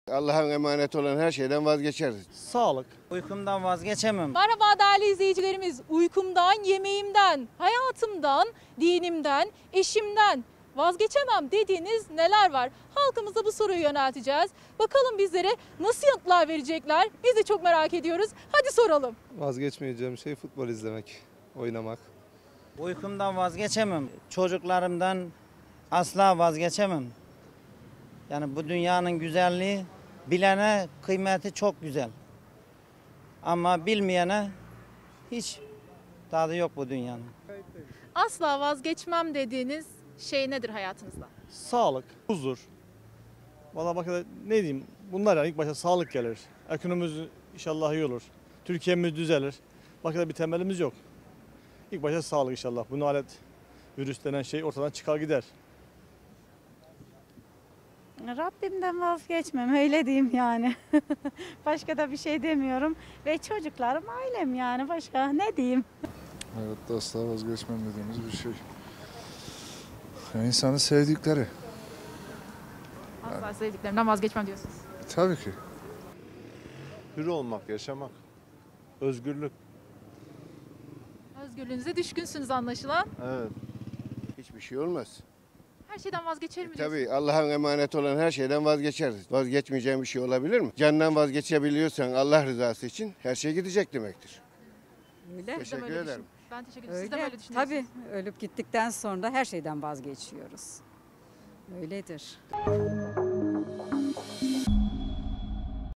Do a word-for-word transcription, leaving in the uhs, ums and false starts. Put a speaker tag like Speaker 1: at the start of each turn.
Speaker 1: Allah'ın emanet olan her şeyden vazgeçeriz.
Speaker 2: Sağlık. Uykumdan vazgeçemem.
Speaker 3: Merhaba değerli izleyicilerimiz. Uykumdan, yemeğimden, hayatımdan, dinimden, eşimden vazgeçemem dediğiniz neler var? Halkımıza bu soruyu yönelteceğiz. Bakalım bizlere nasıl yanıtlar verecekler? Biz de çok merak ediyoruz. Hadi soralım.
Speaker 4: Vazgeçmeyeceğim şey futbol izlemek, oynamak.
Speaker 2: Uykumdan vazgeçemem. Çocuklarımdan asla vazgeçemem. Yani bu dünyanın güzelliği bilene kıymeti çok güzel. Ama bilmeyene hiç tadı yok bu dünyanın.
Speaker 3: Asla vazgeçmem dediğiniz şey nedir hayatınızda?
Speaker 5: Sağlık, huzur. Valla bak ne diyeyim, bunlar yani ilk başta sağlık gelir. Ekonomimiz inşallah iyi olur. Türkiye'miz düzelir. Başka bir temelimiz yok. İlk başta sağlık inşallah. Bu nalet virüs denen şey ortadan çıkar gider.
Speaker 6: Rabbimden vazgeçmem öyle diyeyim yani. Başka da bir şey demiyorum. Ve çocuklarım ailem yani başka ne diyeyim.
Speaker 7: Hayatta asla vazgeçmem dediğimiz bir şey. Yani insanın sevdikleri.
Speaker 3: Asla sevdiklerimden vazgeçmem diyorsunuz.
Speaker 7: Tabii ki.
Speaker 8: Hür olmak, yaşamak, özgürlük.
Speaker 3: Özgürlüğünüze düşkünsünüz anlaşılan.
Speaker 8: Evet.
Speaker 1: Hiçbir şey olmaz.
Speaker 3: Her şeyden vazgeçerim mi diyorsunuz?
Speaker 1: Tabii Allah'ın emanet olan her şeyden vazgeçeriz. Vazgeçmeyeceğim bir şey olabilir mi? Candan vazgeçebiliyorsan Allah rızası için her şey gidecek demektir.
Speaker 9: Öyle.
Speaker 3: Siz de
Speaker 1: Teşekkür
Speaker 3: böyle
Speaker 1: ederim.
Speaker 3: düşün- Ben teşekkür ederim. Siz de
Speaker 9: Öyle.
Speaker 3: böyle düşünüyorsunuz.
Speaker 9: Tabii ölüp gittikten sonra her şeyden vazgeçiyoruz. Öyledir.